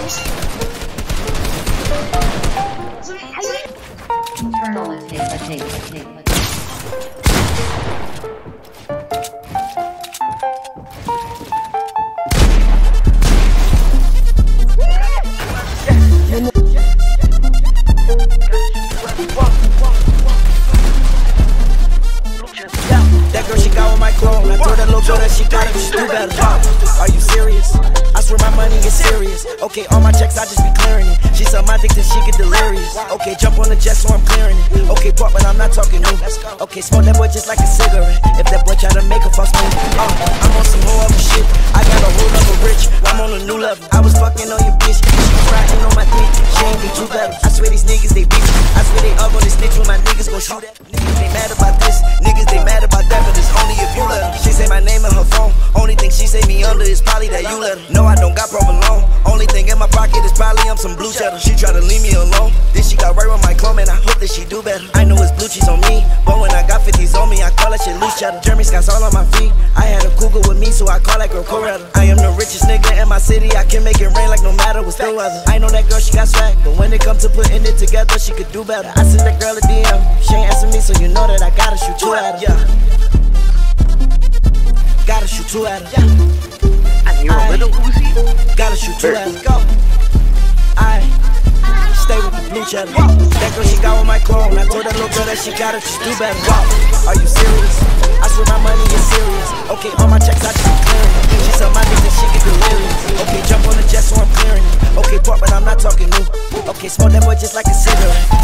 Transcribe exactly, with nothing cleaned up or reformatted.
Internal attack, attack, attack, attack. That girl, she got with my clone. I told that little girl that she got it, she do better. Are you serious? I swear my money is serious. Okay, all my checks, I just be clearing it. She suck my dick till she get delirious. Okay, jump on the jet so I'm clearing it. Okay, pop, but I'm not talking new. Okay, smoke that boy just like a cigarette. If that boy try to make a fuss move, uh, I'm on some whole other shit. I got a whole other rich. I'm on a new level. I was fucking on your bitch. She was riding on my dick. She ain't be too clever. I swear these niggas, they bitch. I swear they all gonna snitch when my niggas gon' shoot at. Niggas, they mad about this. Niggas, they mad about that, but it's only if you let her. She say my name in her phone. Only thing she say me under is probably that you let her. No, I don't got provolone. Only thing in my pocket is probably I'm some blue cheddar. She try to leave me alone. Then she got right with my clone, man. I hope that she do better. I know it's blue cheese on me, but when I got fifties on me, I call that shit loose cheddar. Jeremy Scott's all on my feet. I had a cougar with me, so I call that girl Coretta. I am the richest nigga in my city. I can make it rain like no matter what's the weather. I know that girl, she got swag, but when it comes to putting it together, she could do better. I sent that girl a D M. She ain't answer me, so you know that I gotta shoot two at her. Yeah. Gotta shoot two at her. Yeah. I hear a little Uzi. Gotta shoot two at her. Go. I stay with the blue cheddar. That girl, she got with my clone. I told that little girl that she got it, she do better. Are you serious? I swear my money is serious. Okay, all my checks I just be clearing it. She suck my dick and she get delirious. Okay, jump on the jet so I'm clearing it. Okay, pop, but I'm not talking new. Okay, smoke that boy just like a cigarette.